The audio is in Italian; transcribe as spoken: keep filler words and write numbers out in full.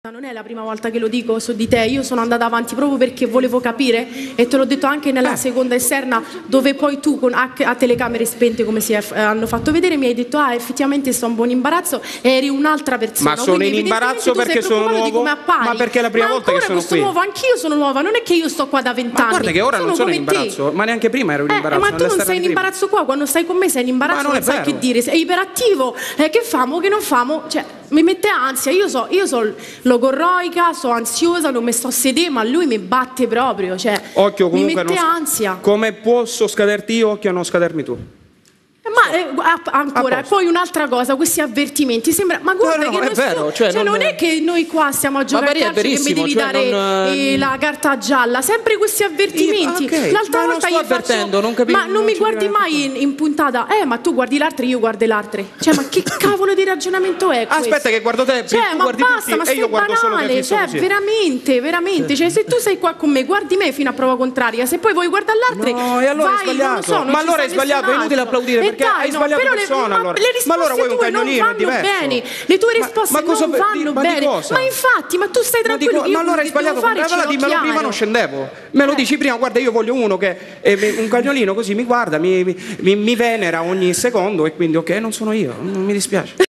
Non è la prima volta che lo dico su di te, io sono andata avanti proprio perché volevo capire e te l'ho detto anche nella eh. seconda esterna dove poi tu con, a, a telecamere spente come si è, eh, hanno fatto vedere mi hai detto ah effettivamente sto un buon imbarazzo e eri un'altra persona. Ma sono quindi, in imbarazzo perché sono nuovo? Ma perché è la prima ma volta che sono questo qui? Nuovo, anch'io sono nuova, non è che io sto qua da vent'anni. Ma guarda che ora sono non sono in te. imbarazzo, ma neanche prima ero in imbarazzo. Eh, ma tu non sei in imbarazzo qua, quando stai con me sei in imbarazzo, non, non sai che dire, sei iperattivo, eh, che famo, che non famo, cioè mi mette ansia, io so, io so logorroica, sono ansiosa, non mi sto a sedere, ma lui mi batte proprio, cioè occhio, mi comunque mette non, ansia. Come posso scaderti io, occhio a non scadermi tu. Ma eh, ancora, poi un'altra cosa, questi avvertimenti, sembra, ma guarda no, no, che è vero, cioè, cioè, non... non è che noi qua stiamo a giocare a calcio che mi devi cioè, dare non, eh, la carta gialla, sempre questi avvertimenti. Okay, l'altra volta non sto io avvertendo, faccio, non capisco. ma non, non mi guardi mai in, in puntata, eh ma tu guardi l'altra e io guardo l'altra. Cioè ma che cavolo di ragionamento è questo? Aspetta che guardo te, cioè, tu ma guardi basta, tutti ma e io guardo solo te, cioè così. veramente, veramente, cioè se tu sei qua con me, guardi me fino a prova contraria, se poi vuoi guardare l'altra, no, e allora vai, hai sbagliato. non lo so, non ma allora hai sbagliato, è inutile applaudire perché dai, hai no, sbagliato però persona. le, Allora. ma le ma allora vuoi un cagnolino, non vanno bene, le tue risposte ma, ma cosa, non vanno di, bene. Ma, ma infatti, ma tu stai tranquillo. Ma, dico, ma allora hai sbagliato, fare allora dimmelo prima, non scendevo. Me lo eh. dici prima, guarda, io voglio uno che è un cagnolino così mi guarda, mi, mi, mi venera ogni secondo e quindi ok, non sono io, non mi dispiace.